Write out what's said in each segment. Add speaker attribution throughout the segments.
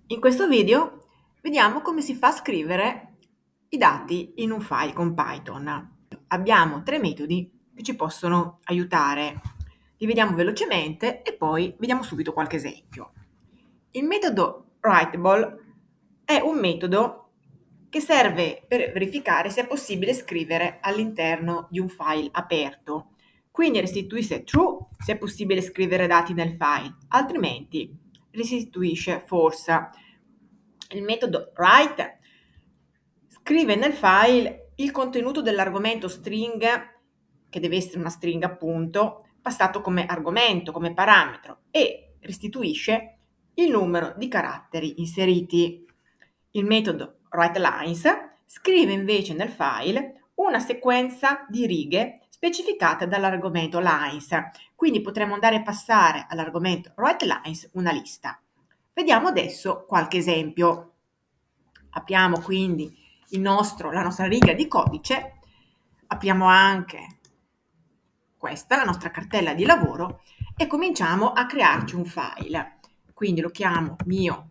Speaker 1: In questo video vediamo come si fa a scrivere i dati in un file con Python. Abbiamo 3 metodi che ci possono aiutare. Li vediamo velocemente e poi vediamo subito qualche esempio. Il metodo writable è un metodo che serve per verificare se è possibile scrivere all'interno di un file aperto. Quindi restituisce true se è possibile scrivere dati nel file, altrimenti restituisce false. Il metodo write scrive nel file il contenuto dell'argomento string, che deve essere una stringa appunto, passato come argomento, come parametro, e restituisce il numero di caratteri inseriti. Il metodo writeLines scrive invece nel file una sequenza di righe specificata dall'argomento lines, quindi potremo andare a passare all'argomento writeLines una lista. Vediamo adesso qualche esempio. Apriamo quindi la nostra riga di codice, apriamo anche questa, la nostra cartella di lavoro, e cominciamo a crearci un file. Quindi lo chiamo mio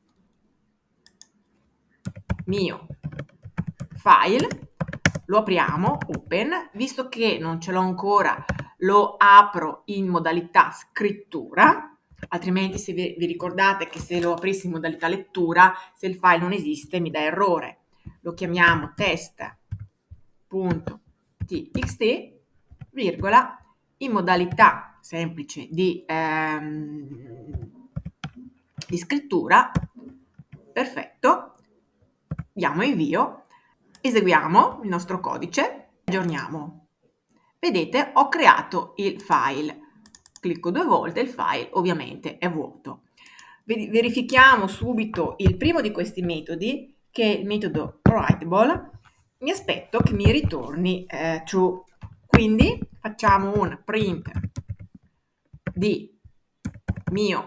Speaker 1: file, lo apriamo, open, visto che non ce l'ho ancora lo apro in modalità scrittura, altrimenti se vi ricordate che se lo aprissi in modalità lettura, se il file non esiste mi dà errore. Lo chiamiamo test.txt, virgola, in modalità semplice di scrittura, perfetto, diamo invio, eseguiamo il nostro codice, aggiorniamo. Vedete, ho creato il file, clicco 2 volte, il file ovviamente è vuoto. Verifichiamo subito il primo di questi metodi, che è il metodo writable. Mi aspetto che mi ritorni true, quindi facciamo un print di mio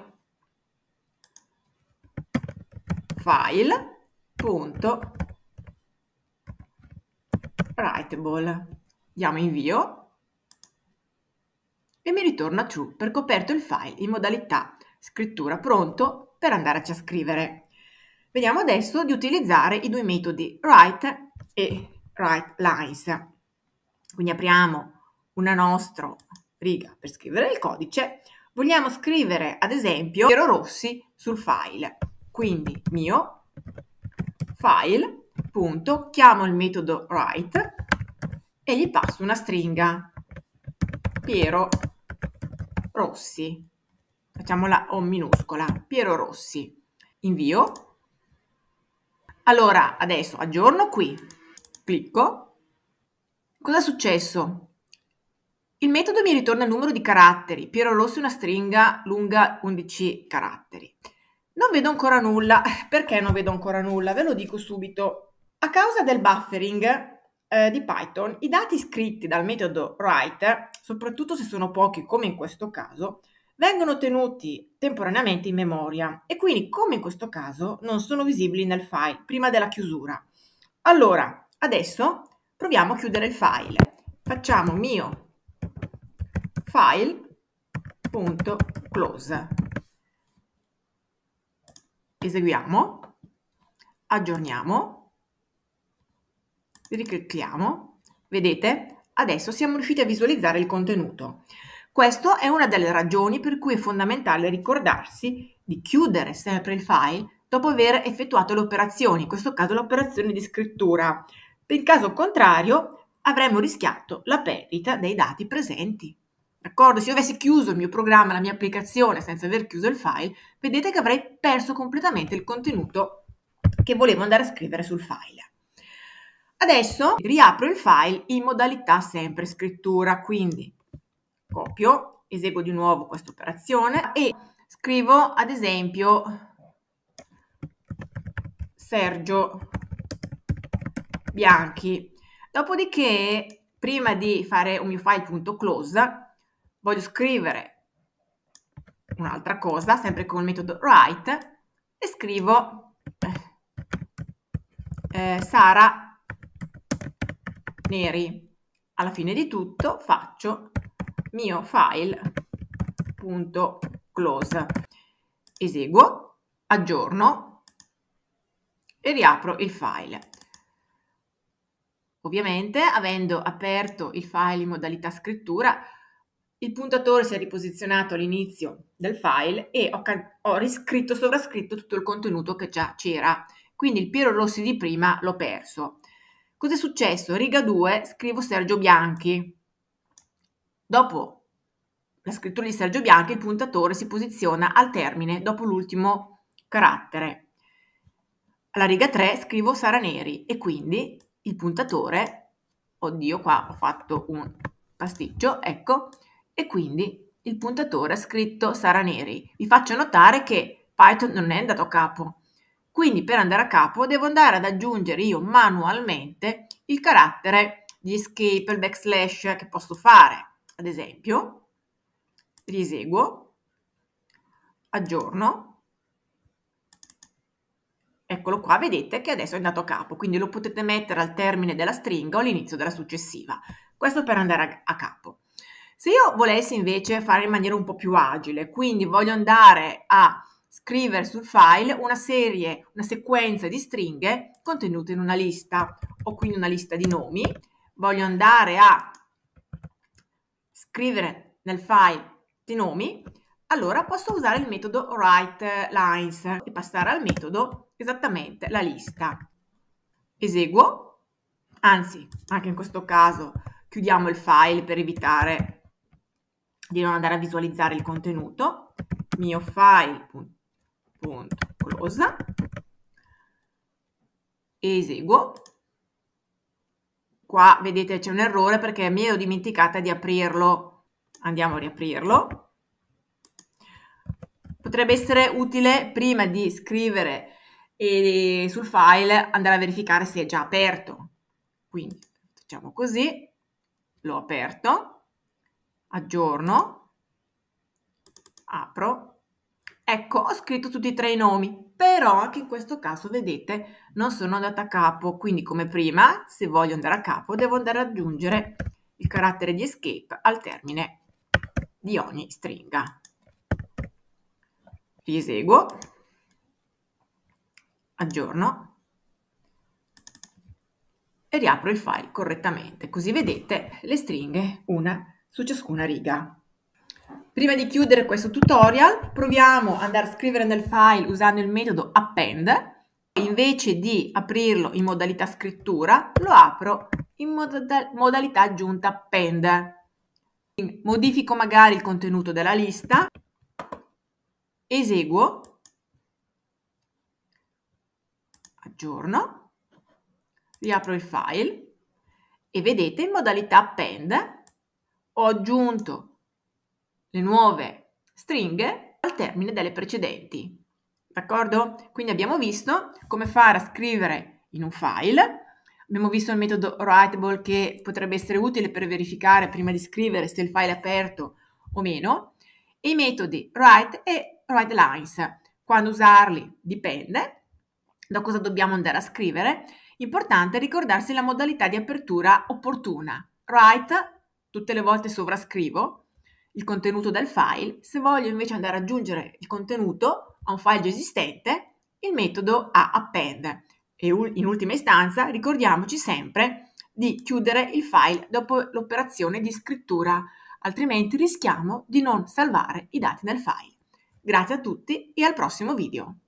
Speaker 1: file.writable, diamo invio e mi ritorna true perché ho aperto il file in modalità scrittura, pronto per andarci a scrivere. Vediamo adesso di utilizzare i due metodi write e writeLines. Quindi apriamo una nostra riga per scrivere il codice. Vogliamo scrivere ad esempio Piero Rossi sul file. Quindi mio file, punto, chiamo il metodo write e gli passo una stringa Piero Rossi, facciamola O minuscola, Piero Rossi, invio. Allora adesso aggiorno qui, clicco, cosa è successo? Il metodo mi ritorna il numero di caratteri, Piero Rossi una stringa lunga 11 caratteri. Non vedo ancora nulla. Perché non vedo ancora nulla? Ve lo dico subito. A causa del buffering di Python, i dati scritti dal metodo write, soprattutto se sono pochi come in questo caso, vengono tenuti temporaneamente in memoria e quindi, come in questo caso, non sono visibili nel file prima della chiusura. Allora, adesso proviamo a chiudere il file. Facciamo mio file.close. Eseguiamo, aggiorniamo, riclicchiamo, vedete? Adesso siamo riusciti a visualizzare il contenuto. Questa è una delle ragioni per cui è fondamentale ricordarsi di chiudere sempre il file dopo aver effettuato le operazioni, in questo caso l'operazione di scrittura. In caso contrario avremmo rischiato la perdita dei dati presenti. D'accordo? Se io avessi chiuso il mio programma, la mia applicazione senza aver chiuso il file, vedete che avrei perso completamente il contenuto che volevo andare a scrivere sul file. Adesso riapro il file in modalità sempre scrittura, quindi copio, eseguo di nuovo questa operazione e scrivo ad esempio Sergio Bianchi. Dopodiché, prima di fare un mio file.close, voglio scrivere un'altra cosa, sempre con il metodo write, e scrivo Sara Neri. Alla fine di tutto faccio mio file.close, eseguo, aggiorno, e riapro il file. Ovviamente, avendo aperto il file in modalità scrittura, il puntatore si è riposizionato all'inizio del file e ho riscritto, sovrascritto tutto il contenuto che già c'era. Quindi il Piero Rossi di prima l'ho perso. Cos'è successo? Riga 2, scrivo Sergio Bianchi. Dopo la scrittura di Sergio Bianchi, il puntatore si posiziona al termine, dopo l'ultimo carattere. Alla riga 3 scrivo Sara Neri e quindi il puntatore, oddio qua ho fatto un pasticcio, ecco, e quindi il puntatore ha scritto Sara Neri. Vi faccio notare che Python non è andato a capo, quindi per andare a capo devo andare ad aggiungere io manualmente il carattere di escape, il backslash che posso fare. Ad esempio, rieseguo, aggiorno, eccolo qua, vedete che adesso è andato a capo, quindi lo potete mettere al termine della stringa o all'inizio della successiva. Questo per andare a capo. Se io volessi invece fare in maniera un po' più agile, quindi voglio andare a scrivere sul file una sequenza di stringhe contenute in una lista, o quindi una lista di nomi, voglio andare a scrivere nel file di nomi, allora posso usare il metodo writeLines e passare al metodo esattamente la lista. Eseguo, anzi, anche in questo caso chiudiamo il file per evitare di non andare a visualizzare il contenuto. Mio file.close, eseguo. Qua vedete c'è un errore perché mi ero dimenticata di aprirlo. Andiamo a riaprirlo. Potrebbe essere utile prima di scrivere sul file andare a verificare se è già aperto. Quindi facciamo così, l'ho aperto, aggiorno, apro. Ecco, ho scritto tutti e tre i nomi, però anche in questo caso, vedete, non sono andata a capo, quindi come prima, se voglio andare a capo, devo andare ad aggiungere il carattere di escape al termine di ogni stringa. Rieseguo, aggiorno e riapro il file correttamente, così vedete le stringhe una su ciascuna riga. Prima di chiudere questo tutorial, proviamo ad andare a scrivere nel file usando il metodo append. Invece di aprirlo in modalità scrittura, lo apro in modalità aggiunta append. Modifico magari il contenuto della lista, eseguo, aggiorno, riapro il file e vedete in modalità append ho aggiunto le nuove stringhe al termine delle precedenti. D'accordo? Quindi abbiamo visto come fare a scrivere in un file, abbiamo visto il metodo writable che potrebbe essere utile per verificare prima di scrivere se il file è aperto o meno, e i metodi write e writeLines. Quando usarli dipende da cosa dobbiamo andare a scrivere. Importante ricordarsi la modalità di apertura opportuna. Write, tutte le volte sovrascrivo il contenuto del file. Se voglio invece andare ad aggiungere il contenuto a un file già esistente, il metodo append. E in ultima istanza ricordiamoci sempre di chiudere il file dopo l'operazione di scrittura, altrimenti rischiamo di non salvare i dati nel file. Grazie a tutti e al prossimo video.